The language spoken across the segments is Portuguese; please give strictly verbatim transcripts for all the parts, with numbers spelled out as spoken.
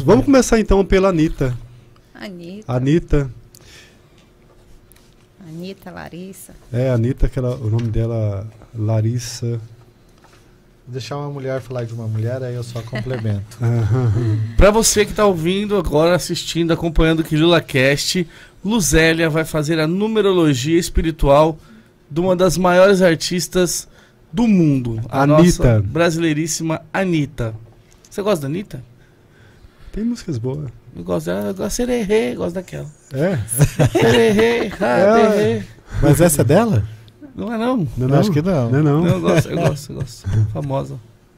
Pronto, vamos começar então pela Anitta. Anitta. Anitta. Anitta, Larissa. É, Anitta, que ela, o nome dela, Larissa. Deixar uma mulher falar de uma mulher, aí eu só complemento. Pra você que tá ouvindo agora, assistindo, acompanhando o QuilulaCast, Luzélia vai fazer a numerologia espiritual de uma das maiores artistas do mundo. A Anitta. nossa brasileiríssima Anitta. Você gosta da Anitta? Tem músicas boas. Eu gosto dela, eu gosto de sererê, eu gosto daquela. É? Sererê, raderê. Mas essa é dela? Não é não? Não, Eu não? acho que não. Não, não. Não, eu gosto, eu gosto, eu gosto. Famosa.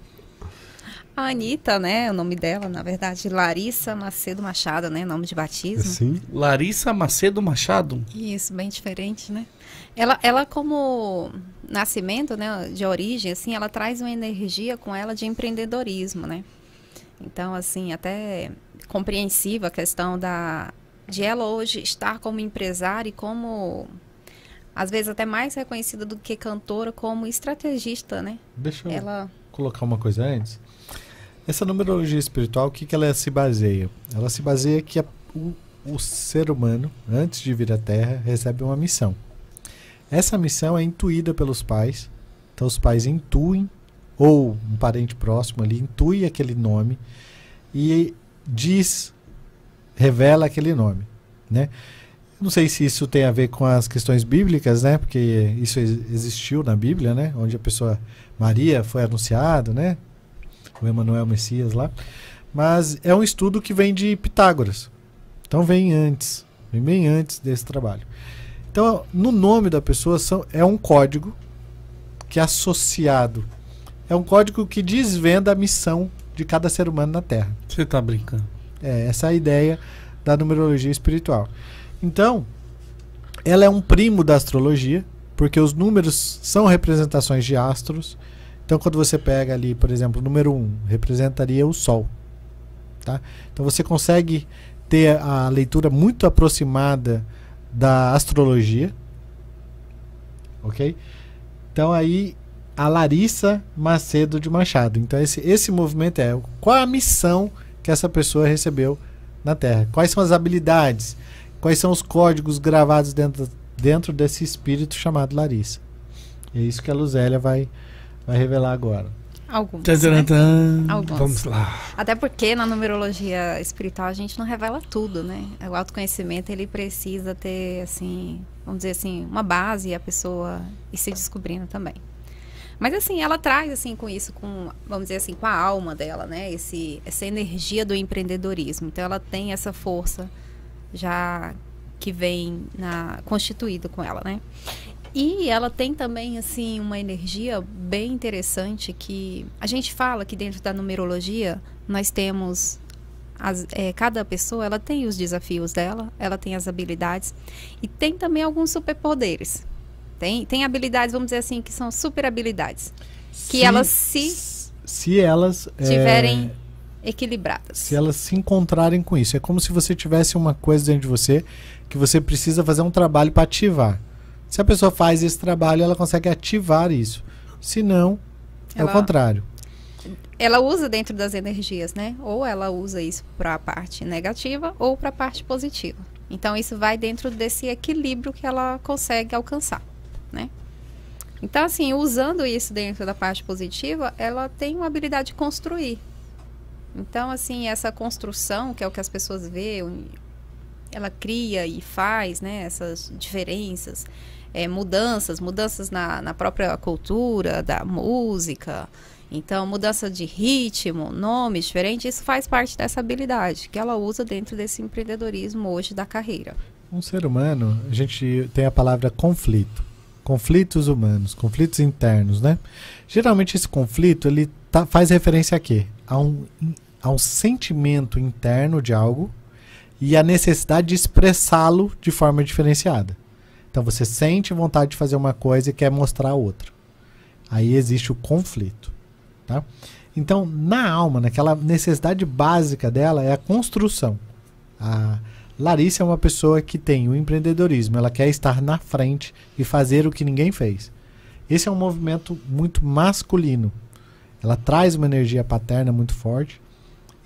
A Anitta, né, o nome dela, na verdade, Larissa Macedo Machado, né, nome de batismo. Sim. Larissa Macedo Machado? Isso, bem diferente, né? Ela, ela como nascimento, né, de origem, assim, ela traz uma energia com ela de empreendedorismo, né? Então, assim, até compreensiva a questão da, de ela hoje estar como empresária e como, às vezes, até mais reconhecida do que cantora, como estrategista, né? Deixa eu Ela... colocar uma coisa antes. Essa numerologia espiritual, o que, que ela se baseia? Ela se baseia que a, o, o ser humano, antes de vir à Terra, recebe uma missão. Essa missão é intuída pelos pais. Então, os pais intuem, ou um parente próximo ali, intui aquele nome e diz, revela aquele nome, né? Não sei se isso tem a ver com as questões bíblicas, né? Porque isso existiu na Bíblia, né? Onde a pessoa, Maria, foi anunciado, né? O Emanuel Messias lá. Mas é um estudo que vem de Pitágoras. Então vem antes, vem bem antes desse trabalho. Então, no nome da pessoa são, é um código que é associado. É um código que desvenda a missão de cada ser humano na Terra. Você tá brincando. É, essa é a ideia da numerologia espiritual. Então, ela é um primo da astrologia, porque os números são representações de astros. Então, quando você pega ali, por exemplo, o número um, representaria o Sol. Tá? Então, você consegue ter a leitura muito aproximada da astrologia. Ok? Então, aí, a Larissa Macedo de Machado. Então, esse, esse movimento é qual é a missão que essa pessoa recebeu na Terra? Quais são as habilidades? Quais são os códigos gravados dentro, dentro desse espírito chamado Larissa? É isso que a Luzélia vai, vai revelar agora. Alguns, Tcharam, né? Alguns. Vamos lá. Até porque na numerologia espiritual a gente não revela tudo, né? O autoconhecimento, ele precisa ter, assim, vamos dizer assim, uma base e a pessoa ir se descobrindo também. Mas assim, ela traz assim com isso, com, vamos dizer assim, com a alma dela, né? Esse, essa energia do empreendedorismo. Então ela tem essa força já que vem na, constituída com ela, né? E ela tem também, assim, uma energia bem interessante que a gente fala que dentro da numerologia nós temos, as, é, cada pessoa, ela tem os desafios dela, ela tem as habilidades e tem também alguns superpoderes. Tem, tem habilidades, vamos dizer assim, que são super habilidades. Que Se- elas se Se elas... tiverem é, equilibradas. se elas se encontrarem com isso. É como se você tivesse uma coisa dentro de você que você precisa fazer um trabalho para ativar. Se a pessoa faz esse trabalho, ela consegue ativar isso. Se não, é Ela- o contrário. Ela usa dentro das energias, né? Ou ela usa isso para a parte negativa ou para a parte positiva. Então, isso vai dentro desse equilíbrio que ela consegue alcançar, né? Então, assim, usando isso dentro da parte positiva, ela tem uma habilidade de construir. Então, assim, essa construção, que é o que as pessoas veem, ela cria e faz, né? Essas diferenças, é, mudanças, mudanças na, na própria cultura, da música. Então, mudança de ritmo, nomes diferentes, isso faz parte dessa habilidade que ela usa dentro desse empreendedorismo hoje da carreira. Um ser humano, a gente tem a palavra conflito. Conflitos humanos, conflitos internos, né? Geralmente esse conflito, ele tá, faz referência a quê? A um, a um sentimento interno de algo e a necessidade de expressá-lo de forma diferenciada. Então você sente vontade de fazer uma coisa e quer mostrar outra. Aí existe o conflito. Tá? Então, na alma, naquela necessidade básica dela é a construção. A Larissa é uma pessoa que tem o empreendedorismo, ela quer estar na frente e fazer o que ninguém fez. Esse é um movimento muito masculino. Ela traz uma energia paterna muito forte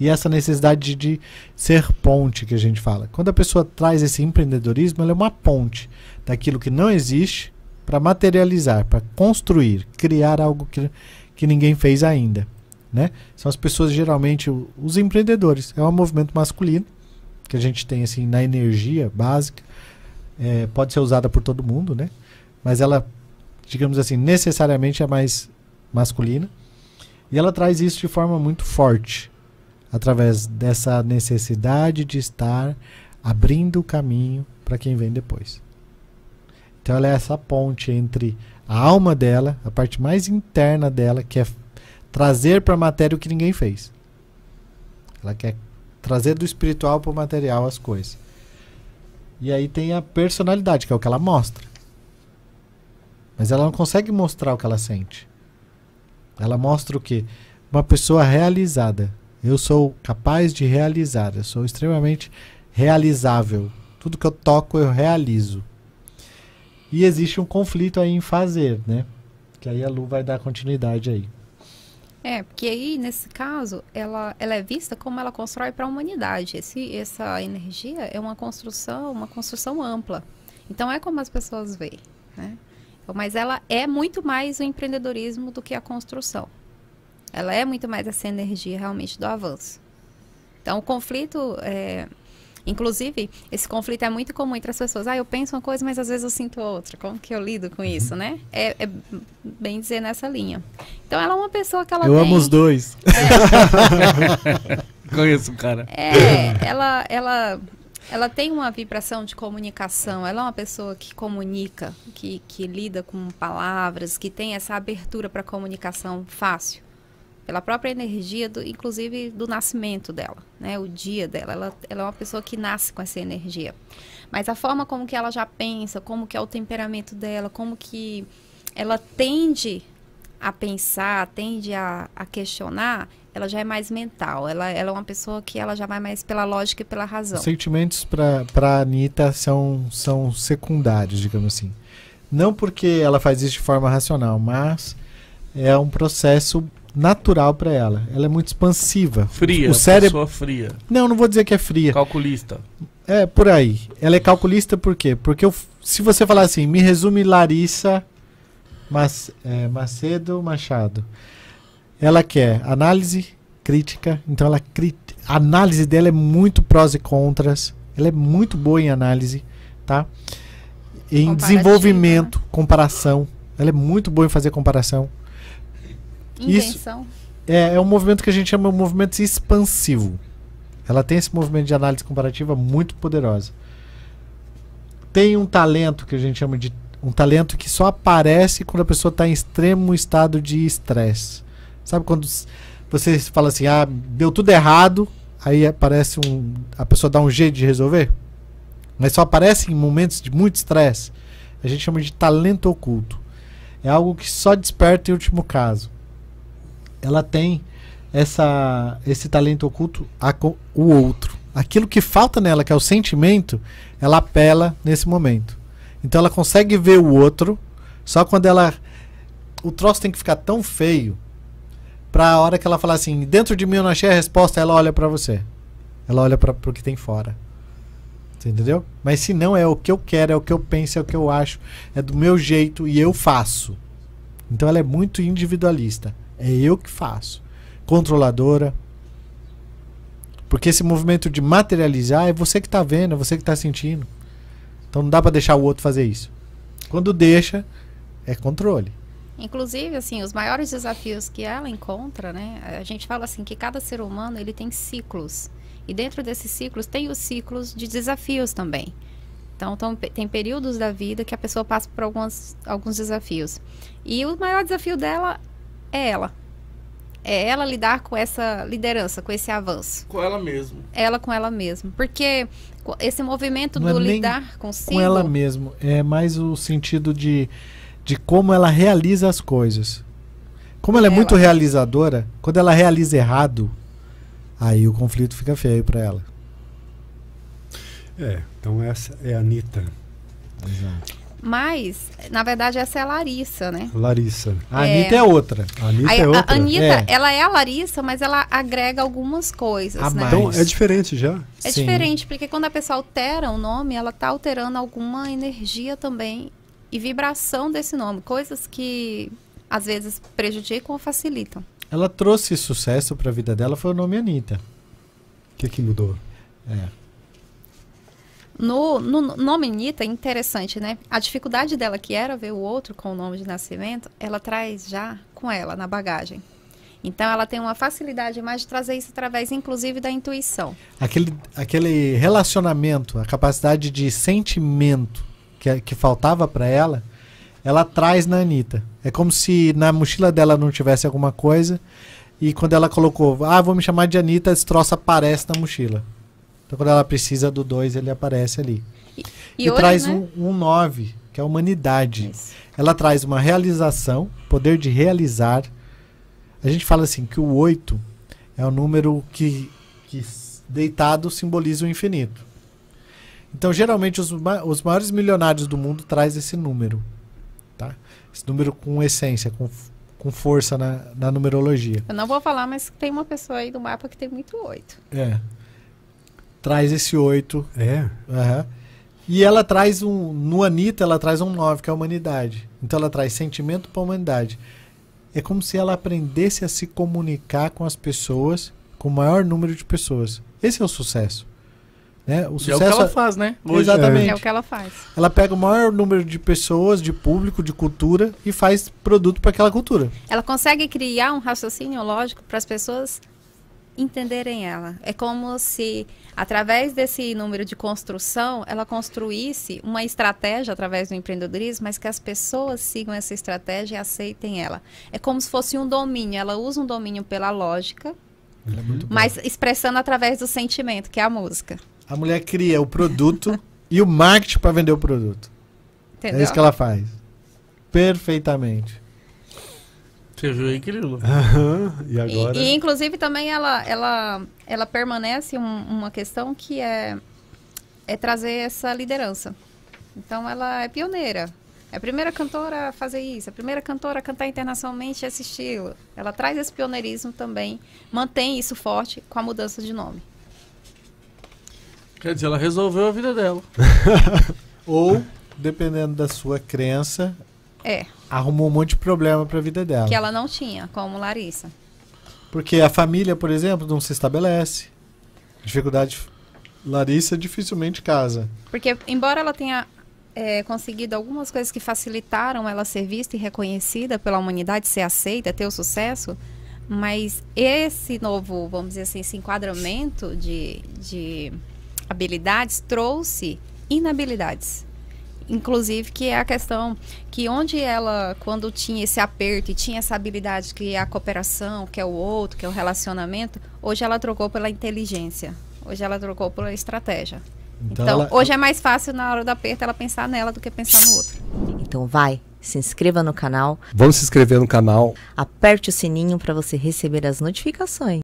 e essa necessidade de, de ser ponte que a gente fala. Quando a pessoa traz esse empreendedorismo, ela é uma ponte daquilo que não existe para materializar, para construir, criar algo que, que ninguém fez ainda, né? São as pessoas, geralmente, o, os empreendedores. É um movimento masculino que a gente tem assim na energia básica. É, pode ser usada por todo mundo, né? Mas ela, digamos assim, necessariamente é mais masculina. E ela traz isso de forma muito forte, através dessa necessidade de estar abrindo o caminho para quem vem depois. Então ela é essa ponte entre a alma dela, a parte mais interna dela, que é trazer para a matéria o que ninguém fez. Ela quer trazer do espiritual para o material as coisas. E aí tem a personalidade, que é o que ela mostra. Mas ela não consegue mostrar o que ela sente. Ela mostra o quê? Uma pessoa realizada. Eu sou capaz de realizar. Eu sou extremamente realizável. Tudo que eu toco, eu realizo. E existe um conflito aí em fazer, né? Que aí a Lu vai dar continuidade aí. É, porque aí, nesse caso, ela, ela é vista como ela constrói para a humanidade. Esse, essa energia é uma construção, uma construção ampla. Então, é como as pessoas veem, né? Mas ela é muito mais o empreendedorismo do que a construção. Ela é muito mais essa energia, realmente, do avanço. Então, o conflito... É, inclusive, esse conflito é muito comum entre as pessoas. Ah, eu penso uma coisa, mas às vezes eu sinto outra. Como que eu lido com isso, né? É, é bem dizer nessa linha. Então, ela é uma pessoa que ela Eu tem... amo os dois. É, conheço o cara. É, ela, ela, ela tem uma vibração de comunicação. Ela é uma pessoa que comunica, que, que lida com palavras, que tem essa abertura para comunicação fácil. Pela própria energia, do, inclusive do nascimento dela, né? O dia dela. Ela, ela é uma pessoa que nasce com essa energia. Mas a forma como que ela já pensa, como que é o temperamento dela, como que ela tende a pensar, tende a, a questionar, ela já é mais mental. Ela, ela é uma pessoa que ela já vai mais pela lógica e pela razão. Os sentimentos para a Anitta são, são secundários, digamos assim. Não porque ela faz isso de forma racional, mas é um processo natural para ela. Ela é muito expansiva. Fria, o cérebro... pessoa fria. Não, não vou dizer que é fria. Calculista. É, por aí. Ela é calculista por quê? Porque eu, se você falar assim, me resume Larissa Mas, é, Macedo Machado. Ela quer análise crítica, então ela cri... a análise dela é muito prós e contras. Ela é muito boa em análise, tá? Em desenvolvimento, comparação. Ela é muito boa em fazer comparação. Intenção. Isso é, é um movimento que a gente chama de um movimento expansivo. Ela tem esse movimento de análise comparativa muito poderosa. Tem um talento que a gente chama de um talento que só aparece quando a pessoa está em extremo estado de estresse. Sabe quando você fala assim, ah, deu tudo errado, aí aparece um, a pessoa dá um jeito de resolver? Mas só aparece em momentos de muito estresse. A gente chama de talento oculto. É algo que só desperta em último caso. Ela tem essa, esse talento oculto a o outro. Aquilo que falta nela, que é o sentimento, ela apela nesse momento. Então ela consegue ver o outro, só quando ela... O troço tem que ficar tão feio, pra a hora que ela falar assim, dentro de mim eu não achei a resposta, ela olha pra você. Ela olha para o que tem fora. Você entendeu? Mas se não, é o que eu quero, é o que eu penso, é o que eu acho, é do meu jeito e eu faço. Então ela é muito individualista. É eu que faço. Controladora. Porque esse movimento de materializar é você que está vendo, é você que está sentindo. Então não dá para deixar o outro fazer isso. Quando deixa, é controle. Inclusive, assim, os maiores desafios que ela encontra, né? A gente fala assim que cada ser humano ele tem ciclos. E dentro desses ciclos tem os ciclos de desafios também. Então, tão, tem períodos da vida que a pessoa passa por alguns, alguns desafios. E o maior desafio dela é ela. É ela lidar com essa liderança, com esse avanço. Com ela mesma. Ela com ela mesma. Porque esse movimento Não do é nem lidar consigo... com ela mesma. É mais o sentido de, de como ela realiza as coisas. Como ela é Ela. muito realizadora, quando ela realiza errado, aí o conflito fica feio para ela. É, então essa é a Anitta. Exato. Mas, na verdade, essa é a Larissa, né? Larissa. A É. Anitta é outra. A Anitta Aí, é a outra. Anitta, É. ela é a Larissa, mas ela agrega algumas coisas, A né? mais. Então é diferente já. É Sim. diferente, porque quando a pessoa altera o nome, ela está alterando alguma energia também e vibração desse nome. Coisas que, às vezes, prejudicam ou facilitam. Ela trouxe sucesso pra vida dela, foi o nome Anitta. O que que mudou? É. No, no nome Anitta é interessante, né? A dificuldade dela, que era ver o outro com o nome de nascimento, ela traz já com ela, na bagagem. Então, ela tem uma facilidade mais de trazer isso através, inclusive, da intuição. Aquele, aquele relacionamento, a capacidade de sentimento que, que faltava pra ela, ela traz na Anitta. É como se na mochila dela não tivesse alguma coisa e quando ela colocou, ah, vou me chamar de Anitta, esse troço aparece na mochila. Então, quando ela precisa do dois, ele aparece ali. E, E, hoje, traz né? um, um nove, que é a humanidade. Isso. Ela traz uma realização, poder de realizar. A gente fala assim que o oito é o número que, que s- deitado simboliza o infinito. Então, geralmente, os, ma- os maiores milionários do mundo traz esse número. Tá? Esse número com essência, com, f- com força na, na numerologia. Eu não vou falar, mas tem uma pessoa aí do mapa que tem muito oito. É. Traz esse oito. É. Aham. E ela traz um. No Anitta, ela traz um nove, que é a humanidade. Então ela traz sentimento para a humanidade. É como se ela aprendesse a se comunicar com as pessoas, com o maior número de pessoas. Esse é o sucesso. Né? O E é sucesso o que ela faz, né? Hoje. Exatamente. É o que ela faz. Ela pega o maior número de pessoas, de público, de cultura e faz produto para aquela cultura. Ela consegue criar um raciocínio lógico para as pessoas entenderem ela. É como se, através desse número de construção, ela construísse uma estratégia através do empreendedorismo, mas que as pessoas sigam essa estratégia e aceitem ela. É como se fosse um domínio. Ela usa um domínio pela lógica, Ela é muito boa. mas expressando através do sentimento, que é a música. A mulher cria o produto e o marketing para vender o produto. Entendeu? É isso que ela faz. Perfeitamente. Você viu aí, Quirilo? Aham. E agora? E, e, inclusive, também ela, ela, ela permanece um- uma questão que é, é trazer essa liderança. Então, ela é pioneira. É a primeira cantora a fazer isso, a primeira cantora a cantar internacionalmente esse estilo. Ela traz esse pioneirismo também, mantém isso forte com a mudança de nome. Quer dizer, ela resolveu a vida dela. Ou, dependendo da sua crença, É, arrumou um monte de problema para a vida dela. que ela não tinha, como Larissa. Porque a família, por exemplo, não se estabelece. Dificuldade. Larissa dificilmente casa. Porque, embora ela tenha é, conseguido algumas coisas que facilitaram ela ser vista e reconhecida pela humanidade, ser aceita, ter o sucesso, mas esse novo, vamos dizer assim, esse enquadramento de, de habilidades trouxe inabilidades. Inclusive, que é a questão que onde ela, quando tinha esse aperto e tinha essa habilidade que é a cooperação, que é o outro, que é o relacionamento, hoje ela trocou pela inteligência. Hoje ela trocou pela estratégia. Então, Então, ela- hoje é mais fácil na hora do aperto ela pensar nela do que pensar no outro. Então vai, se inscreva no canal, Vamos se inscrever no canal. aperte o sininho para você receber as notificações.